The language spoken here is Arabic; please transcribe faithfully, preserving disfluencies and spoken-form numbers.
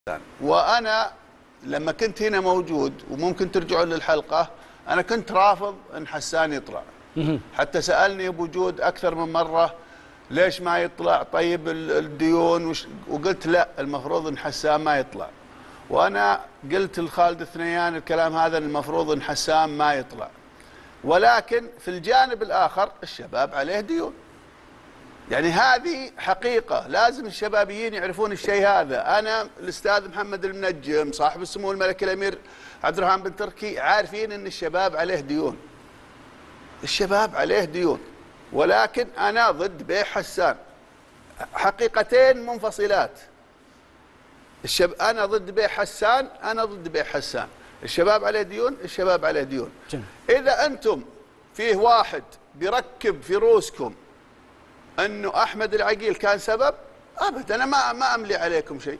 وأنا لما كنت هنا موجود وممكن ترجعون للحلقة، أنا كنت رافض أن حسان يطلع. حتى سألني أبو جود أكثر من مرة ليش ما يطلع، طيب الديون، وقلت لا، المفروض أن حسان ما يطلع. وأنا قلت لخالد الثنيان الكلام هذا، المفروض أن حسان ما يطلع. ولكن في الجانب الآخر الشباب عليه ديون، يعني هذه حقيقة لازم الشبابيين يعرفون الشيء هذا. أنا الأستاذ محمد المنجم صاحب السمو الملكي الأمير عبد الرحمن بن تركي عارفين أن الشباب عليه ديون، الشباب عليه ديون. ولكن أنا ضد بيع حسان، حقيقتين منفصلات. الشب... أنا ضد بيع حسان، أنا ضد بيع حسان. الشباب عليه ديون، الشباب عليه ديون. جميل. إذا أنتم فيه واحد بيركب في روسكم أنه أحمد العقيل كان سبب، أبدا أنا ما ما أملي عليكم شيء.